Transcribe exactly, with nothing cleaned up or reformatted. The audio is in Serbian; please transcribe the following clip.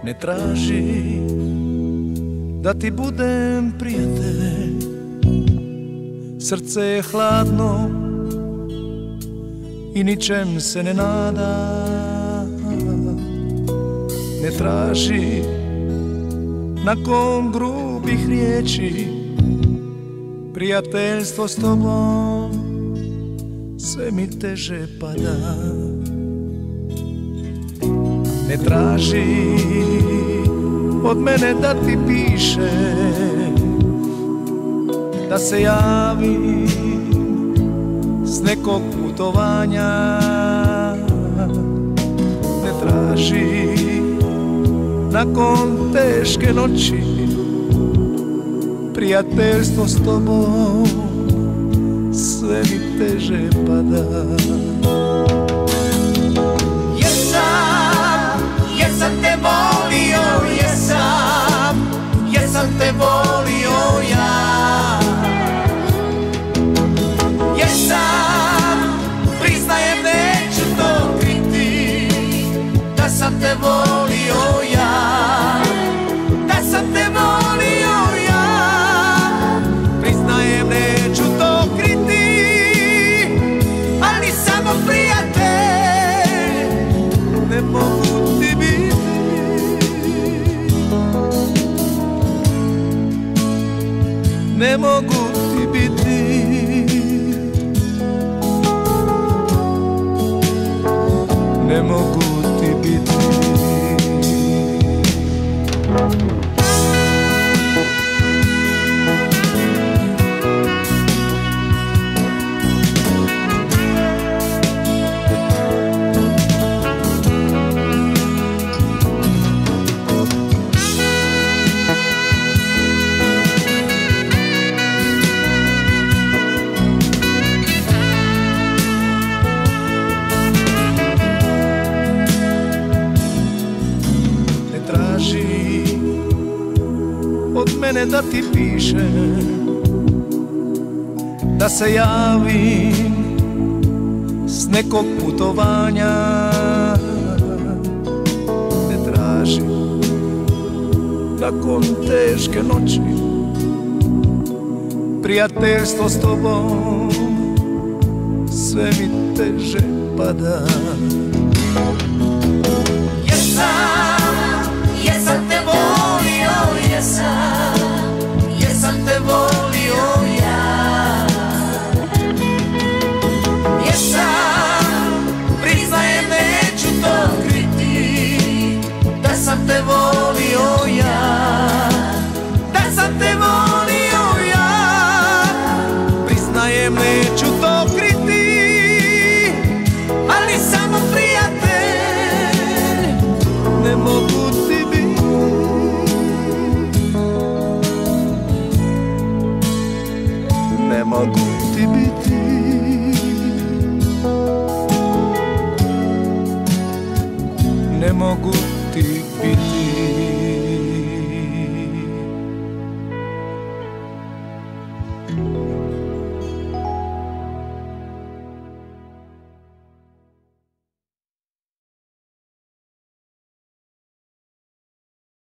Ne traži da ti budem prijatelj, srce je hladno i ničem se ne nada. Ne traži nakon grubih riječi prijateljstvo s tobom, sve mi teže pada. Ne traži od mene da ti piše, da se javi s nekog putovanja. Ne traži nakon teške noći prijateljstvo s tobom, sve mi teže pada. Jesam, jesam te volio, jesam, jesam te volio ja. Jesam, priznajem, neću to kriti, da sam te volio ja. Da sam te volio ja, priznajem, neću to kriti, ali samo prijatelj ne mogu ti biti. Ne mogu ti biti. Ne mogu ti biti. Od mene da ti piše, da se javim s nekog putovanja. Ne traži nakon teške noći prijateljstvo s tobom, sve mi teže pada. Jesam, jesam te volio, jesam, jesam te volio ja. Jesam, priznajem, neću to kriti, da sam te volio ja. Da sam te volio ja, priznajem, neću to kriti, ali samo prijatelj ne mogu ti biti. Ne mogu ti biti.